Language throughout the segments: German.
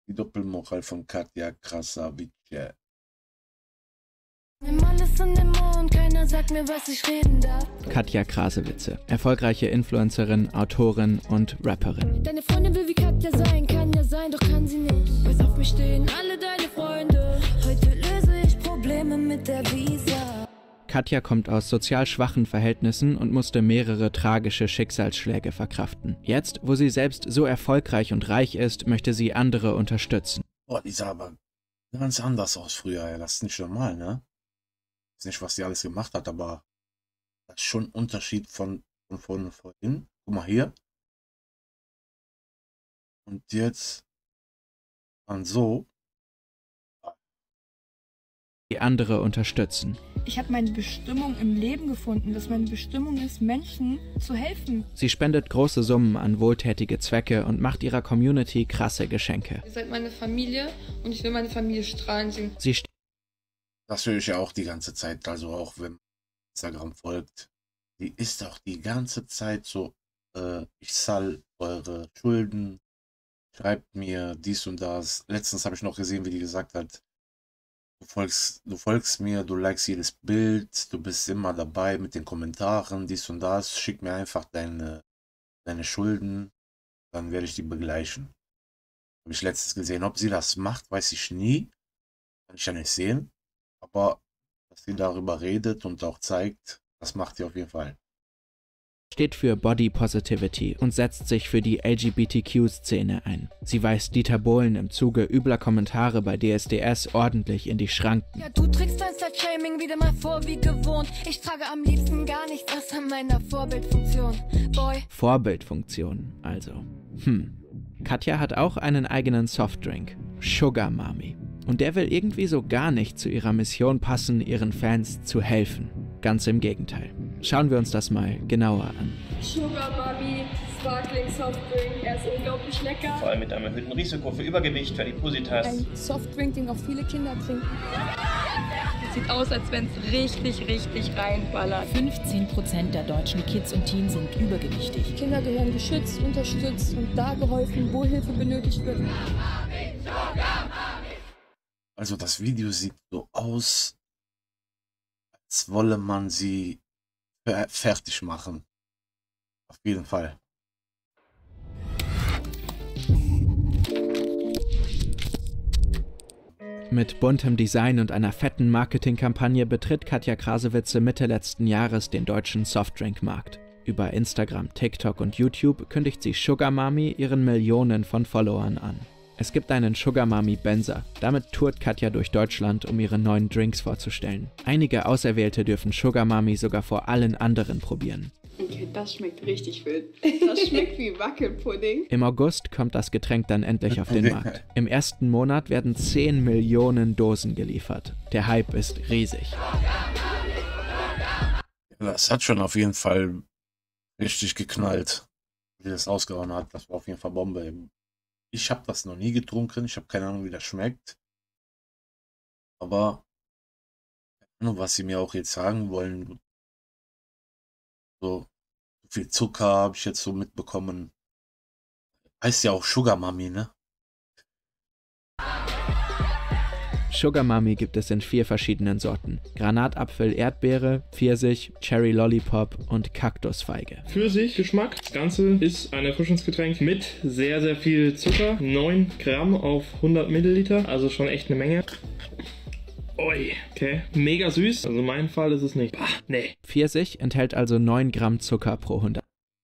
Die Doppelmoral von Katja Krasavice. Nimm alles in den Mund, keiner sagt mir, was ich reden darf. Katja Krasewitze, erfolgreiche Influencerin, Autorin und Rapperin. Deine Freundin will wie Katja sein, kann ja sein, doch kann sie nicht. Weiß auf mich stehen alle deine Freunde. Heute löse ich Probleme mit der Visa. Katja kommt aus sozial schwachen Verhältnissen und musste mehrere tragische Schicksalsschläge verkraften. Jetzt, wo sie selbst so erfolgreich und reich ist, möchte sie andere unterstützen. Boah, die sah aber ganz anders aus früher, ey. Das ist nicht normal, ne? Ich weiß nicht, was die alles gemacht hat, aber das ist schon ein Unterschied von vorhin. Guck mal hier. Und jetzt dann so. Die andere unterstützen. Ich habe meine Bestimmung im Leben gefunden, dass meine Bestimmung ist, Menschen zu helfen. Sie spendet große Summen an wohltätige Zwecke und macht ihrer Community krasse Geschenke. Ihr seid meine Familie und ich will meine Familie strahlen sehen. Das höre ich ja auch die ganze Zeit, also auch wenn man Instagram folgt. Die ist auch die ganze Zeit so, ich zahl eure Schulden, schreibt mir dies und das. Letztens habe ich noch gesehen, wie die gesagt hat, du folgst mir, du likest jedes Bild, du bist immer dabei mit den Kommentaren, dies und das. Schick mir einfach deine Schulden, dann werde ich die begleichen. Habe ich letztens gesehen. Ob sie das macht, weiß ich nie. Kann ich ja nicht sehen. Aber dass sie darüber redet und auch zeigt, das macht sie auf jeden Fall. Steht für Body Positivity und setzt sich für die LGBTQ-Szene ein. Sie weist Dieter Bohlen im Zuge übler Kommentare bei DSDS ordentlich in die Schranken. Ja, du trägst dein Slut-Shaming wieder mal vor wie gewohnt. Ich trage am liebsten gar nichts außer meiner Vorbildfunktion. Boy. Vorbildfunktion, also. Katja hat auch einen eigenen Softdrink, Sugar Mami. Und der will irgendwie so gar nicht zu ihrer Mission passen, ihren Fans zu helfen. Ganz im Gegenteil. Schauen wir uns das mal genauer an. Sugar Mami, Sparkling Softdrink, er ist unglaublich lecker. Vor allem mit einem erhöhten Risiko für Übergewicht, Adipositas. Ein Softdrink, den auch viele Kinder trinken. Sieht aus, als wenn es richtig, richtig reinballert. 15% der deutschen Kids und Teens sind übergewichtig. Kinder gehören geschützt, unterstützt und da geholfen, wo Hilfe benötigt wird. Also das Video sieht so aus, als wolle man sie fertig machen. Auf jeden Fall. Mit buntem Design und einer fetten Marketingkampagne betritt Katja Krasewitze Mitte letzten Jahres den deutschen Softdrinkmarkt. Über Instagram, TikTok und YouTube kündigt sie Sugar Mami ihren Millionen von Followern an. Es gibt einen Sugar Mami Benzer. Damit tourt Katja durch Deutschland, um ihre neuen Drinks vorzustellen. Einige Auserwählte dürfen Sugar Mami sogar vor allen anderen probieren. Okay, das schmeckt richtig wild. Das schmeckt wie Wackelpudding. Im August kommt das Getränk dann endlich auf den Markt. Im ersten Monat werden 10 Millionen Dosen geliefert. Der Hype ist riesig. Das hat schon auf jeden Fall richtig geknallt, wie das rausgehauen hat. Das war auf jeden Fall Bombe. Ich habe das noch nie getrunken. Ich habe keine Ahnung, wie das schmeckt. Aber was sie mir auch jetzt sagen wollen, so viel Zucker habe ich jetzt so mitbekommen. Heißt ja auch Sugar Mami, ne? Sugar Mami gibt es in 4 verschiedenen Sorten. Granatapfel, Erdbeere, Pfirsich, Cherry Lollipop und Kaktusfeige. Pfirsich-Geschmack. Das Ganze ist ein Erfrischungsgetränk mit sehr, sehr viel Zucker. 9 Gramm auf 100 Milliliter, also schon echt eine Menge. Ui, okay. Mega süß. Also mein Fall ist es nicht. Bah, nee. Pfirsich enthält also 9 Gramm Zucker pro 100.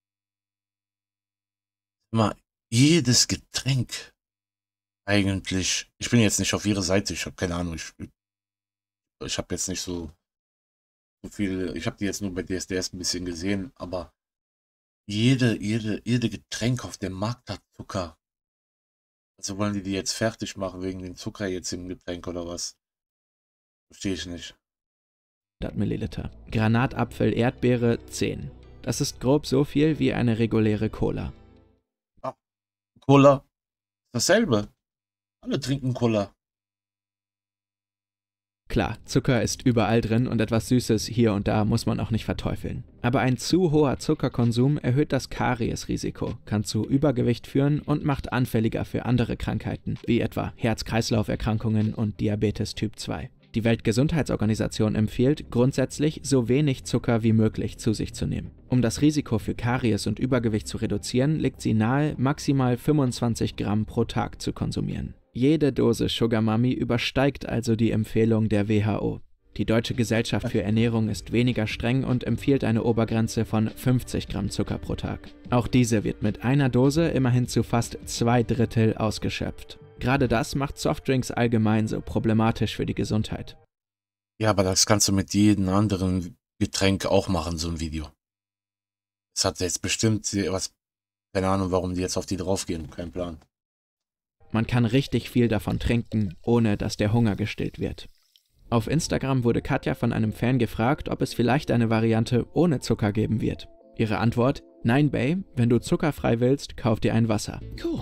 Mal, jedes Getränk eigentlich, ich bin jetzt nicht auf ihrer Seite, ich habe keine Ahnung, ich habe jetzt nicht so viel, ich habe die jetzt nur bei DSDS ein bisschen gesehen, aber jede Getränk auf dem Markt hat Zucker. Also wollen die jetzt fertig machen wegen dem Zucker jetzt im Getränk oder was? Verstehe ich nicht. 100 Milliliter. Granatapfel, Erdbeere 10. Das ist grob so viel wie eine reguläre Cola. Ah, Cola, dasselbe. Alle trinken Cola. Klar, Zucker ist überall drin und etwas Süßes hier und da muss man auch nicht verteufeln. Aber ein zu hoher Zuckerkonsum erhöht das Kariesrisiko, kann zu Übergewicht führen und macht anfälliger für andere Krankheiten, wie etwa Herz-Kreislauf-Erkrankungen und Diabetes Typ 2. Die Weltgesundheitsorganisation empfiehlt, grundsätzlich so wenig Zucker wie möglich zu sich zu nehmen. Um das Risiko für Karies und Übergewicht zu reduzieren, legt sie nahe, maximal 25 Gramm pro Tag zu konsumieren. Jede Dose Sugar Mami übersteigt also die Empfehlung der WHO. Die Deutsche Gesellschaft für Ernährung ist weniger streng und empfiehlt eine Obergrenze von 50 Gramm Zucker pro Tag. Auch diese wird mit einer Dose immerhin zu fast 2/3 ausgeschöpft. Gerade das macht Softdrinks allgemein so problematisch für die Gesundheit. Ja, aber das kannst du mit jedem anderen Getränk auch machen, so ein Video. Es hat jetzt bestimmt was, keine Ahnung, warum die jetzt auf die draufgehen, kein Plan. Man kann richtig viel davon trinken, ohne dass der Hunger gestillt wird. Auf Instagram wurde Katja von einem Fan gefragt, ob es vielleicht eine Variante ohne Zucker geben wird. Ihre Antwort: Nein, Bae, wenn du zuckerfrei willst, kauf dir ein Wasser. Cool.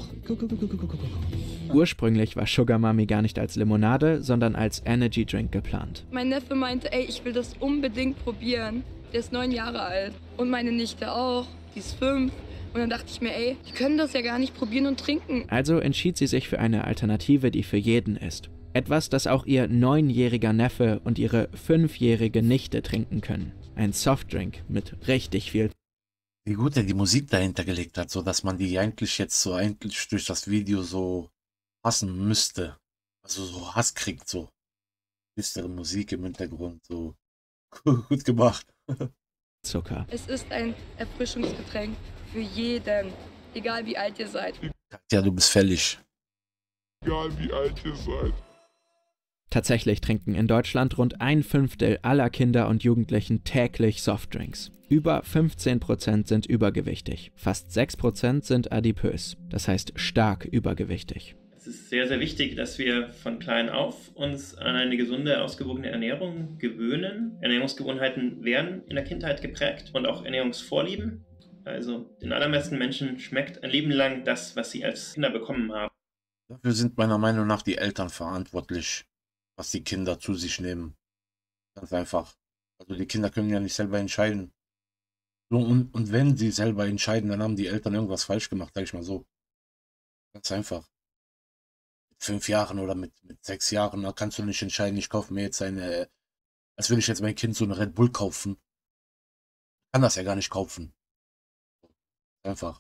Ursprünglich war Sugar Mami gar nicht als Limonade, sondern als Energy Drink geplant. Mein Neffe meinte, ey, ich will das unbedingt probieren. Der ist 9 Jahre alt. Und meine Nichte auch, die ist 5. Und dann dachte ich mir, ey, die können das ja gar nicht probieren und trinken. Also entschied sie sich für eine Alternative, die für jeden ist. Etwas, das auch ihr 9-jähriger Neffe und ihre 5-jährige Nichte trinken können. Ein Softdrink mit richtig viel. Wie gut er die Musik dahinter gelegt hat, so dass man die eigentlich jetzt so eigentlich durch das Video so hassen müsste. Also so Hass kriegt, so düstere Musik im Hintergrund, so gut gemacht. Zucker. Es ist ein Erfrischungsgetränk für jeden, egal wie alt ihr seid. Ja, du bist fällig. Egal wie alt ihr seid. Tatsächlich trinken in Deutschland rund 1/5 aller Kinder und Jugendlichen täglich Softdrinks. Über 15% sind übergewichtig, fast 6% sind adipös, das heißt stark übergewichtig. Es ist sehr, sehr wichtig, dass wir von klein auf uns an eine gesunde, ausgewogene Ernährung gewöhnen. Ernährungsgewohnheiten werden in der Kindheit geprägt und auch Ernährungsvorlieben. Also den allermeisten Menschen schmeckt ein Leben lang das, was sie als Kinder bekommen haben. Dafür sind meiner Meinung nach die Eltern verantwortlich, was die Kinder zu sich nehmen. Ganz einfach. Also die Kinder können ja nicht selber entscheiden. So, und wenn sie selber entscheiden, dann haben die Eltern irgendwas falsch gemacht, sag ich mal so. Ganz einfach. Mit 5 Jahren oder mit 6 Jahren, da kannst du nicht entscheiden, ich kaufe mir jetzt als will ich jetzt mein Kind so eine Red Bull kaufen. Kann das ja gar nicht kaufen. Einfach.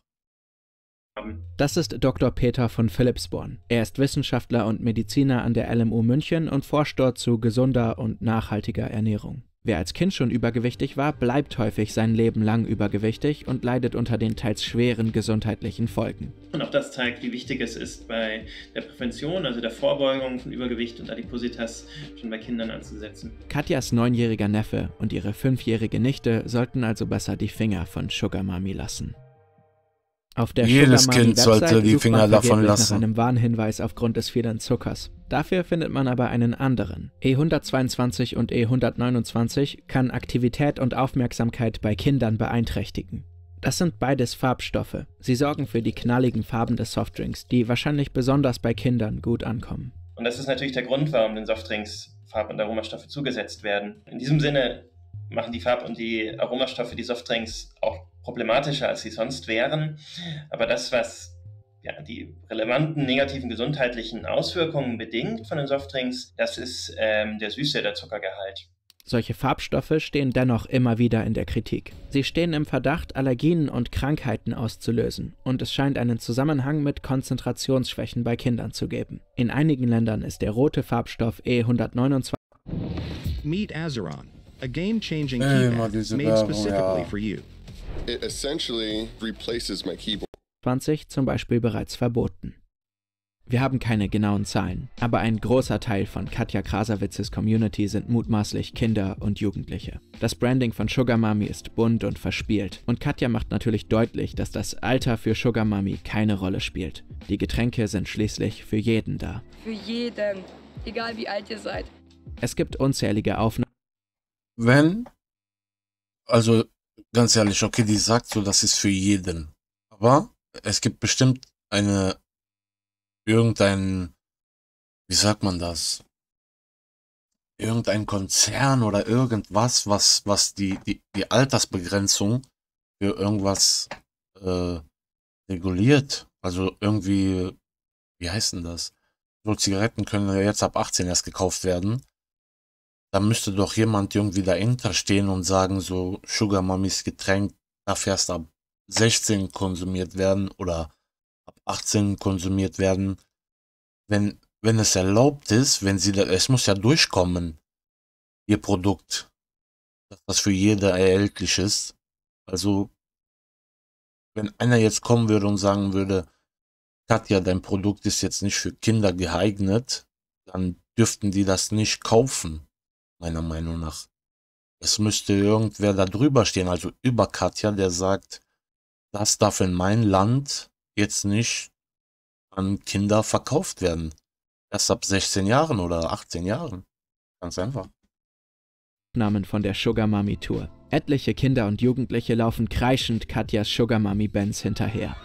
Das ist Dr. Peter von Philippsborn. Er ist Wissenschaftler und Mediziner an der LMU München und forscht dort zu gesunder und nachhaltiger Ernährung. Wer als Kind schon übergewichtig war, bleibt häufig sein Leben lang übergewichtig und leidet unter den teils schweren gesundheitlichen Folgen. Und auch das zeigt, wie wichtig es ist, bei der Prävention, also der Vorbeugung von Übergewicht und Adipositas, schon bei Kindern anzusetzen. Katjas 9-jähriger Neffe und ihre 5-jährige Nichte sollten also besser die Finger von Sugar Mami lassen. Auf der Jedes Kind sollte die Finger davon lassen. Nach einem Warnhinweis aufgrund des vielen Zuckers. Dafür findet man aber einen anderen. E122 und E129 kann Aktivität und Aufmerksamkeit bei Kindern beeinträchtigen. Das sind beides Farbstoffe. Sie sorgen für die knalligen Farben des Softdrinks, die wahrscheinlich besonders bei Kindern gut ankommen. Und das ist natürlich der Grund, warum den Softdrinks Farb- und Aromastoffe zugesetzt werden. In diesem Sinne machen die Farb- und die Aromastoffe die Softdrinks auch problematischer, als sie sonst wären. Aber das, was die relevanten negativen gesundheitlichen Auswirkungen bedingt von den Softdrinks, das ist der Süße, der Zuckergehalt. Solche Farbstoffe stehen dennoch immer wieder in der Kritik. Sie stehen im Verdacht, Allergien und Krankheiten auszulösen, und es scheint einen Zusammenhang mit Konzentrationsschwächen bei Kindern zu geben. In einigen Ländern ist der rote Farbstoff E129 Meet Azeron, a game-changing keypad made specifically for you. It essentially replaces my keyboard. zum Beispiel bereits verboten. Wir haben keine genauen Zahlen, aber ein großer Teil von Katja Krasavitzes Community sind mutmaßlich Kinder und Jugendliche. Das Branding von Sugar Mami ist bunt und verspielt, und Katja macht natürlich deutlich, dass das Alter für Sugar Mami keine Rolle spielt. Die Getränke sind schließlich für jeden da. Für jeden, egal wie alt ihr seid. Es gibt unzählige Aufnahmen. Also ganz ehrlich, okay, die sagt so, das ist für jeden. Aber es gibt bestimmt irgendein, wie sagt man das? irgendein Konzern oder irgendwas, was die Altersbegrenzung für irgendwas reguliert. Also irgendwie, wie heißt denn das? So Zigaretten können ja jetzt ab 18 erst gekauft werden. Da müsste doch jemand irgendwie dahinter stehen und sagen, so Sugar Mummies Getränk darf erst ab 16 konsumiert werden oder ab 18 konsumiert werden. Wenn es erlaubt ist, wenn sie da, es muss ja durchkommen, ihr Produkt, dass das für jeder erhältlich ist. Also, wenn einer jetzt kommen würde und sagen würde, Katja, dein Produkt ist jetzt nicht für Kinder geeignet, dann dürften die das nicht kaufen, meiner Meinung nach. Es müsste irgendwer da drüber stehen, also über Katja, der sagt, das darf in mein Land jetzt nicht an Kinder verkauft werden. Erst ab 16 Jahren oder 18 Jahren. Ganz einfach. Namen von der Sugar Mummy Tour. Etliche Kinder und Jugendliche laufen kreischend Katjas Sugar Mummy Bands hinterher.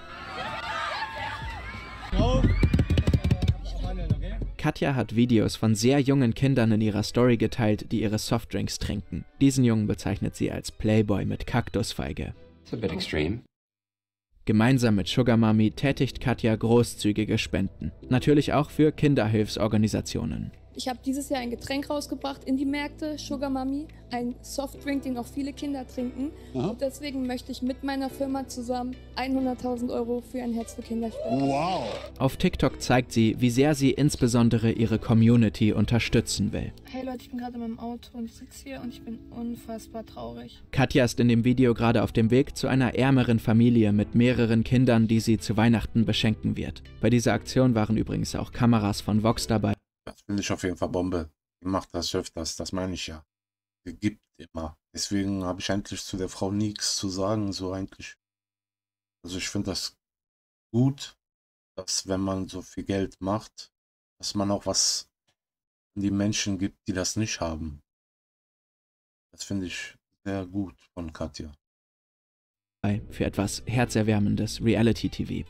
Katja hat Videos von sehr jungen Kindern in ihrer Story geteilt, die ihre Softdrinks trinken. Diesen Jungen bezeichnet sie als Playboy mit Kaktusfeige. It's a bit extreme. Gemeinsam mit Sugar Mummy tätigt Katja großzügige Spenden. Natürlich auch für Kinderhilfsorganisationen. Ich habe dieses Jahr ein Getränk rausgebracht in die Märkte, Sugar Mummy, ein Softdrink, den auch viele Kinder trinken. Aha. Und deswegen möchte ich mit meiner Firma zusammen 100.000 € für ein Herz für Kinder spenden. Wow! Auf TikTok zeigt sie, wie sehr sie insbesondere ihre Community unterstützen will. Hey Leute, ich bin gerade in meinem Auto und ich sitze hier und ich bin unfassbar traurig. Katja ist in dem Video gerade auf dem Weg zu einer ärmeren Familie mit mehreren Kindern, die sie zu Weihnachten beschenken wird. Bei dieser Aktion waren übrigens auch Kameras von Vox dabei. Das finde ich auf jeden Fall Bombe. Die macht das öfters, das meine ich ja. Die gibt immer. Deswegen habe ich eigentlich zu der Frau nichts zu sagen, so eigentlich. Also ich finde das gut, dass wenn man so viel Geld macht, dass man auch was an die Menschen gibt, die das nicht haben. Das finde ich sehr gut von Katja. Für etwas herzerwärmendes Reality-TV.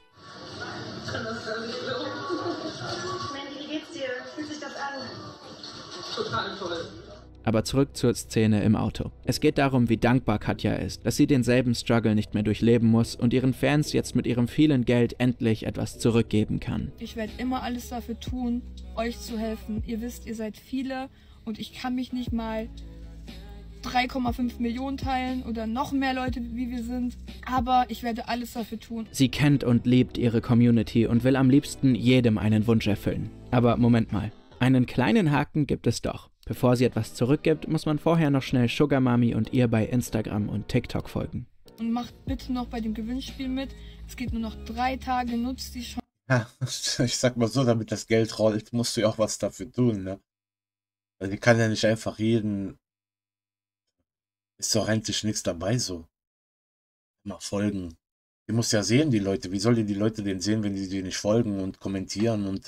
Total toll. Aber zurück zur Szene im Auto. Es geht darum, wie dankbar Katja ist, dass sie denselben Struggle nicht mehr durchleben muss und ihren Fans jetzt mit ihrem vielen Geld endlich etwas zurückgeben kann. Ich werde immer alles dafür tun, euch zu helfen. Ihr wisst, ihr seid viele und ich kann mich nicht mal 3,5 Millionen teilen oder noch mehr Leute, wie wir sind. Aber ich werde alles dafür tun. Sie kennt und liebt ihre Community und will am liebsten jedem einen Wunsch erfüllen. Aber Moment mal. Einen kleinen Haken gibt es doch. Bevor sie etwas zurückgibt, muss man vorher noch schnell Sugar Mummy und ihr bei Instagram und TikTok folgen. Und macht bitte noch bei dem Gewinnspiel mit. Es geht nur noch 3 Tage, nutzt die Chance. Ja, ich sag mal so, damit das Geld rollt, musst du ja auch was dafür tun, ne? Also die kann ja nicht einfach jeden... Ist doch eigentlich nichts dabei so. Immer folgen. Die muss ja sehen, die Leute. Wie sollen die Leute den sehen, wenn die nicht folgen und kommentieren und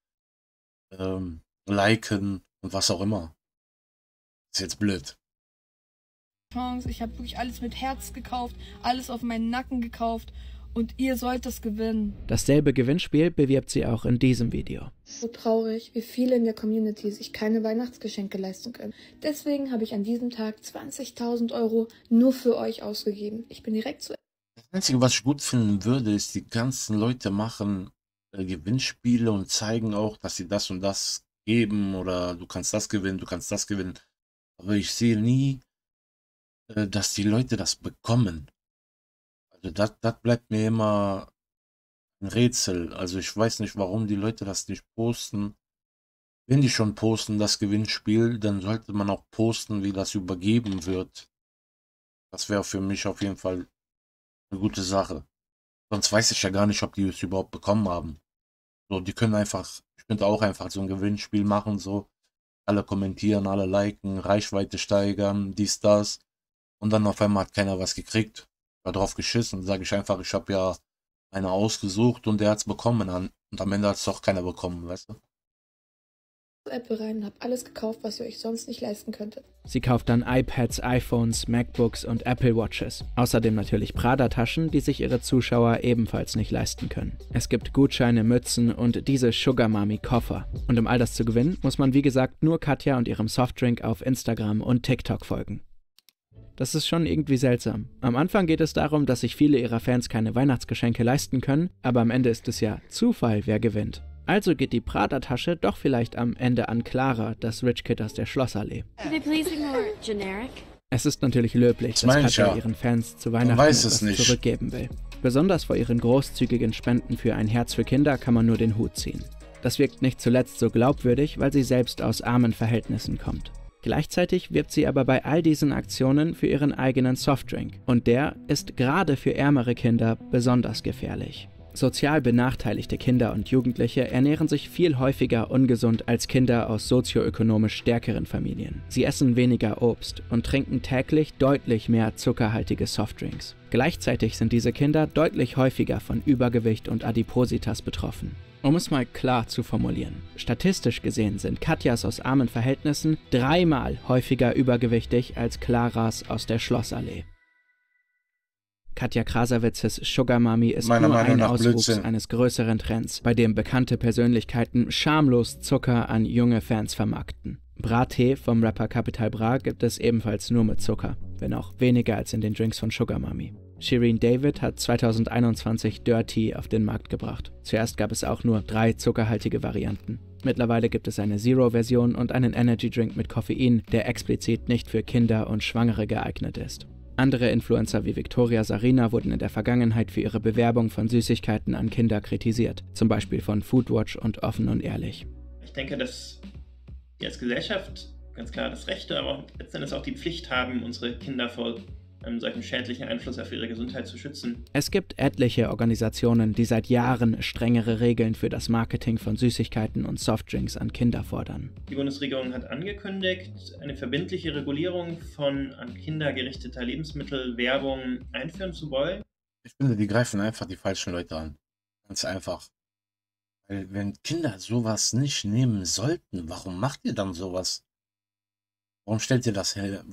liken und was auch immer. Ist jetzt blöd. Ich habe wirklich alles mit Herz gekauft, alles auf meinen Nacken gekauft und ihr sollt das gewinnen. Dasselbe Gewinnspiel bewirbt sie auch in diesem Video. So traurig, wie viele in der Community sich keine Weihnachtsgeschenke leisten können. Deswegen habe ich an diesem Tag 20.000 € nur für euch ausgegeben. Ich bin direkt zu... Das Einzige, was ich gut finden würde, ist, die ganzen Leute machen Gewinnspiele und zeigen auch, dass sie das und das geben oder du kannst das gewinnen, du kannst das gewinnen. Aber ich sehe nie, dass die Leute das bekommen. Also das bleibt mir immer ein Rätsel. Also ich weiß nicht, warum die Leute das nicht posten. Wenn die schon posten, das Gewinnspiel, dann sollte man auch posten, wie das übergeben wird. Das wäre für mich auf jeden Fall eine gute Sache. Sonst weiß ich ja gar nicht, ob die es überhaupt bekommen haben. So, die können einfach, ich könnte auch einfach so ein Gewinnspiel machen, so. Alle kommentieren, alle liken, Reichweite steigern, dies, das. Und dann auf einmal hat keiner was gekriegt. War drauf geschissen. Sage ich einfach, ich habe ja einer ausgesucht und der hat es bekommen. Und am Ende hat es doch keiner bekommen, weißt du? Apple rein und habt alles gekauft, was ihr euch sonst nicht leisten könntet. Sie kauft dann iPads, iPhones, MacBooks und Apple Watches. Außerdem natürlich Prada-Taschen, die sich ihre Zuschauer ebenfalls nicht leisten können. Es gibt Gutscheine, Mützen und diese Sugar Mami Koffer. Und um all das zu gewinnen, muss man wie gesagt nur Katja und ihrem Softdrink auf Instagram und TikTok folgen. Das ist schon irgendwie seltsam. Am Anfang geht es darum, dass sich viele ihrer Fans keine Weihnachtsgeschenke leisten können, aber am Ende ist es ja Zufall, wer gewinnt. Also geht die Prada-Tasche doch vielleicht am Ende an Clara, das Rich Kid aus der Schlossallee. Es ist natürlich löblich, dass Katja ihren Fans zu Weihnachten etwas zurückgeben will. Besonders vor ihren großzügigen Spenden für ein Herz für Kinder kann man nur den Hut ziehen. Das wirkt nicht zuletzt so glaubwürdig, weil sie selbst aus armen Verhältnissen kommt. Gleichzeitig wirbt sie aber bei all diesen Aktionen für ihren eigenen Softdrink. Und der ist gerade für ärmere Kinder besonders gefährlich. Sozial benachteiligte Kinder und Jugendliche ernähren sich viel häufiger ungesund als Kinder aus sozioökonomisch stärkeren Familien. Sie essen weniger Obst und trinken täglich deutlich mehr zuckerhaltige Softdrinks. Gleichzeitig sind diese Kinder deutlich häufiger von Übergewicht und Adipositas betroffen. Um es mal klar zu formulieren, statistisch gesehen sind Katjas aus armen Verhältnissen 3-mal häufiger übergewichtig als Claras aus der Schlossallee. Katja Krasavitzes Sugar Mami ist nur ein Auswuchs eines größeren Trends, bei dem bekannte Persönlichkeiten schamlos Zucker an junge Fans vermarkten. Brattee vom Rapper Capital Bra gibt es ebenfalls nur mit Zucker, wenn auch weniger als in den Drinks von Sugar Mami. Shirin David hat 2021 Dirty auf den Markt gebracht. Zuerst gab es auch nur 3 zuckerhaltige Varianten. Mittlerweile gibt es eine Zero-Version und einen Energy-Drink mit Koffein, der explizit nicht für Kinder und Schwangere geeignet ist. Andere Influencer wie Victoria Sarina wurden in der Vergangenheit für ihre Bewerbung von Süßigkeiten an Kinder kritisiert, zum Beispiel von Foodwatch und Offen und Ehrlich. Ich denke, dass wir als Gesellschaft ganz klar das Recht, aber auch letztendlich auch die Pflicht haben, unsere Kinder vor einem solchen schädlichen Einfluss auf ihre Gesundheit zu schützen. Es gibt etliche Organisationen, die seit Jahren strengere Regeln für das Marketing von Süßigkeiten und Softdrinks an Kinder fordern. Die Bundesregierung hat angekündigt, eine verbindliche Regulierung von an Kinder gerichteter Lebensmittelwerbung einführen zu wollen. Ich finde, die greifen einfach die falschen Leute an. Ganz einfach. Weil wenn Kinder sowas nicht nehmen sollten, warum macht ihr dann sowas? Warum stellt ihr das her?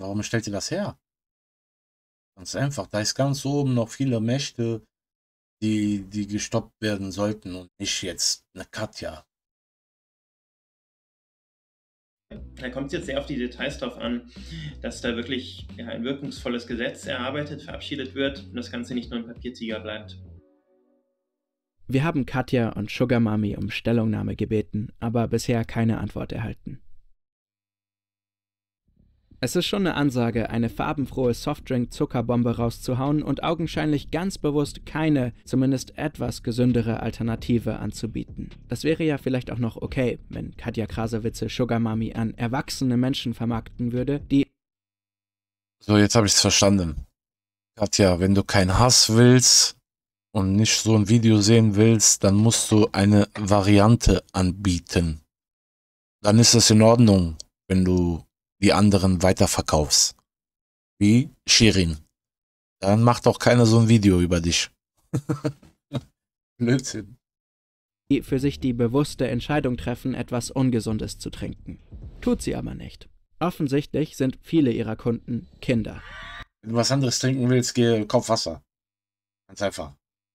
Ganz einfach, da ist ganz oben noch viele Mächte, die gestoppt werden sollten und nicht jetzt eine Katja. Da kommt es jetzt sehr auf die Details drauf an, dass da wirklich ein wirkungsvolles Gesetz erarbeitet, verabschiedet wird und das Ganze nicht nur ein Papiertiger bleibt. Wir haben Katja und Sugar Mami um Stellungnahme gebeten, aber bisher keine Antwort erhalten. Es ist schon eine Ansage, eine farbenfrohe Softdrink-Zuckerbombe rauszuhauen und augenscheinlich ganz bewusst keine, zumindest etwas gesündere Alternative anzubieten. Das wäre ja vielleicht auch noch okay, wenn Katja Krasavitze Sugar Mami an erwachsene Menschen vermarkten würde, die... So, jetzt habe ich es verstanden. Katja, wenn du keinen Hass willst und nicht so ein Video sehen willst, dann musst du eine Variante anbieten. Dann ist es in Ordnung, wenn du die anderen weiterverkaufst. Wie Shirin. Dann macht auch keiner so ein Video über dich. Blödsinn. Die für sich die bewusste Entscheidung treffen, etwas Ungesundes zu trinken. Tut sie aber nicht. Offensichtlich sind viele ihrer Kunden Kinder. Wenn du was anderes trinken willst, kauf Wasser. Ganz einfach.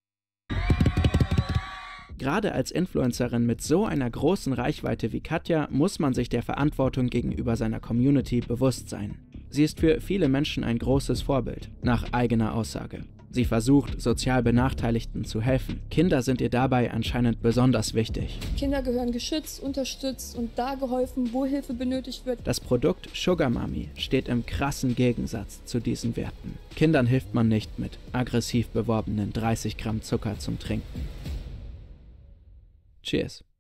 Gerade als Influencerin mit so einer großen Reichweite wie Katja muss man sich der Verantwortung gegenüber seiner Community bewusst sein. Sie ist für viele Menschen ein großes Vorbild, nach eigener Aussage. Sie versucht, sozial Benachteiligten zu helfen. Kinder sind ihr dabei anscheinend besonders wichtig. Kinder gehören geschützt, unterstützt und da geholfen, wo Hilfe benötigt wird. Das Produkt Sugar Mami steht im krassen Gegensatz zu diesen Werten. Kindern hilft man nicht mit aggressiv beworbenen 30 Gramm Zucker zum Trinken. Cheers.